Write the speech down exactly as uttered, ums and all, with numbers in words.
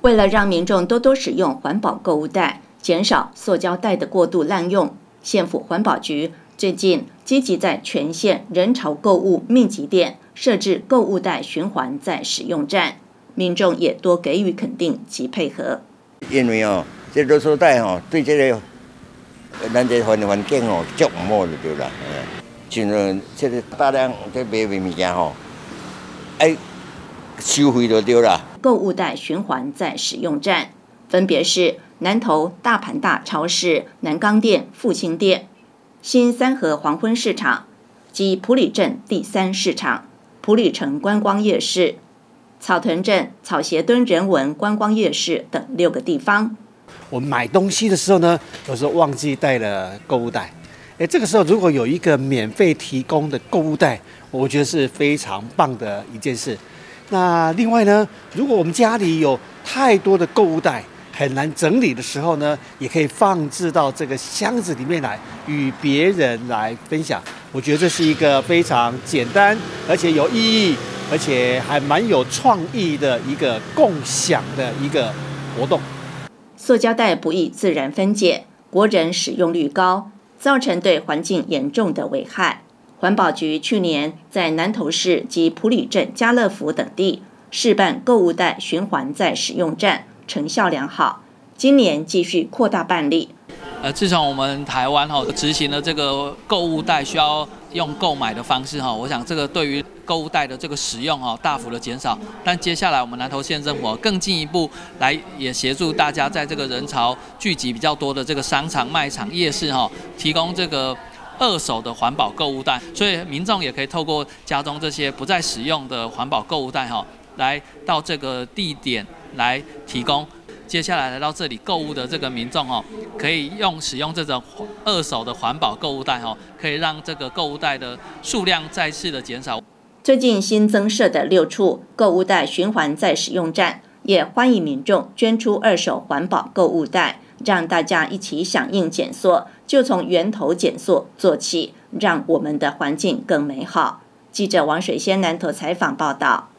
为了让民众多多使用环保购物袋，减少塑胶袋的过度滥用，县府环保局最近积极在全县人潮购物密集店设置购物袋循环再使用站，民众也多给予肯定及配合。 因为哦，这垃圾袋哦，对这个咱这环环境哦，足唔好就对啦。像这个大量这买物件吼，哎，收费就对啦。 购物袋循环再使用站分别是南投大盘大超市、南港店、复兴店、新三河黄昏市场及埔里镇第三市场、埔里城观光夜市、草屯镇草鞋墩人文观光夜市等六个地方。 我们买东西的时候呢，有时候忘记带了购物袋，哎，这个时候如果有一个免费提供的购物袋，我觉得是非常棒的一件事。那另外呢，如果我们家里有太多的购物袋，很难整理的时候呢，也可以放置到这个箱子里面来，与别人来分享。我觉得这是一个非常简单，而且有意义，而且还蛮有创意的一个共享的一个活动。 塑胶袋不易自然分解，国人使用率高，造成对环境严重的危害。环保局去年在南投市及埔里镇家乐福等地试办购物袋循环再使用站，成效良好。今年继续扩大办理。 呃，自从我们台湾哈执行了这个购物袋需要用购买的方式哈，我想这个对于购物袋的这个使用哈大幅的减少。但接下来我们南投县政府更进一步来也协助大家在这个人潮聚集比较多的这个商场、卖场、夜市哈，提供这个二手的环保购物袋，所以民众也可以透过家中这些不再使用的环保购物袋哈，来到这个地点来提供。接下来来到这里购物的这个民众哦，可以用使用这种二手的环保购物袋哦，可以让这个购物袋的数量再次的减少。 最近新增设的六处购物袋循环再使用站，也欢迎民众捐出二手环保购物袋，让大家一起响应减塑，就从源头减塑做起，让我们的环境更美好。记者王水仙南投采访报道。